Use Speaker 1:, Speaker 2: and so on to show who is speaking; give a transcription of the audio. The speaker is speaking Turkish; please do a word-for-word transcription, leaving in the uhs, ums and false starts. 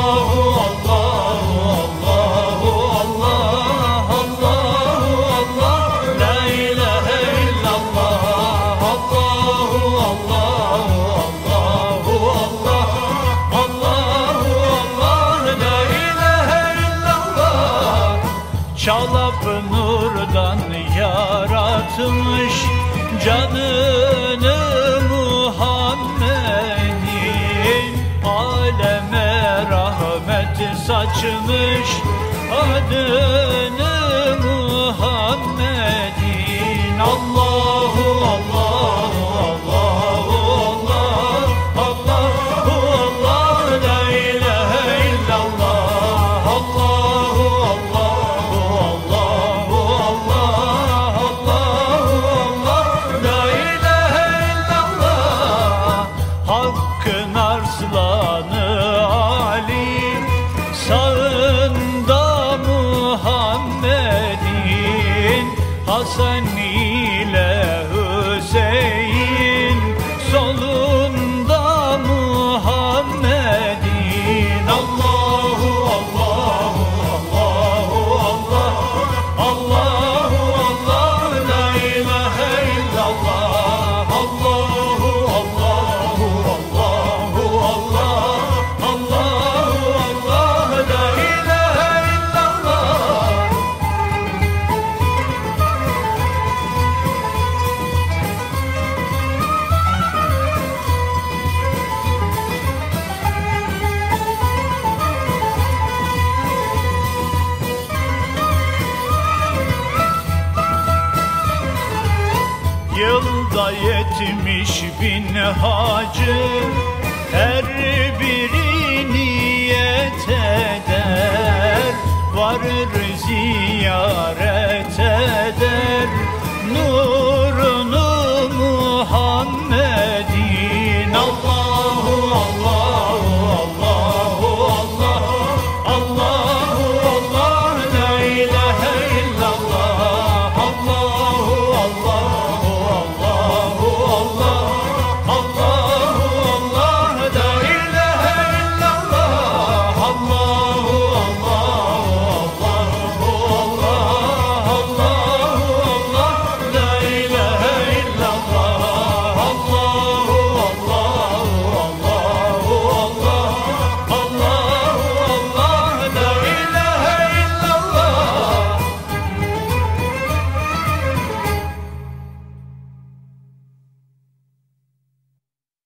Speaker 1: Çalap nurdan yaratmış canını Muhammed'in, aleme rahmet saçmış adını Muhammed'in. Allahu Allahu Allahu Allah, Allahu Allah, la ilahe illallah, Allahu Allah. Hakkın arslanı Ali, sağında Muhammed'in, Hasan ile Hüseyin, solunda Muhammed'in. Allahu Allahu Allahu Allah, Allahu Allah, la ilahe illallah, Allahu Allah, Allahu Allah, Allahu Allah, la ilahe illallah. Yılda yetmiş bin hacı, her biri niyet eder, varır ziyaret eder nurunu Muhammed'in. Allahu Allahu Allahu Allah, Allahu Allah, la ilahe illallah, Allahu Allah. Allah